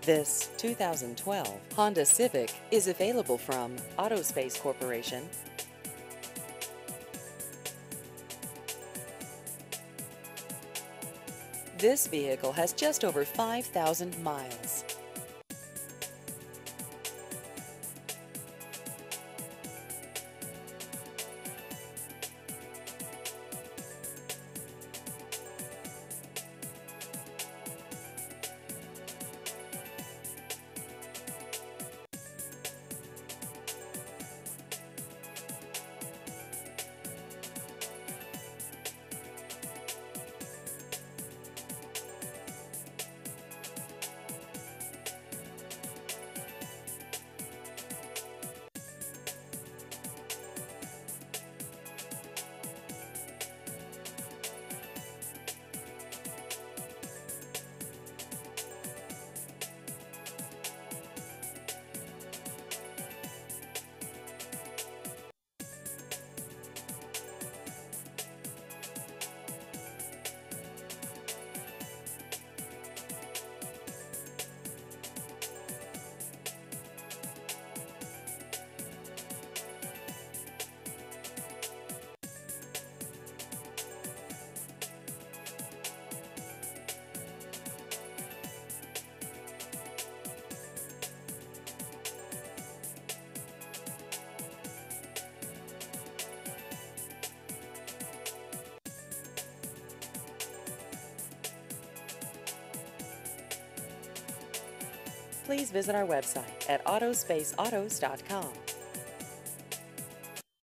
This 2012 Honda Civic is available from Autospace Corporation. This vehicle has just over 5,000 miles. Please visit our website at autospaceautos.com.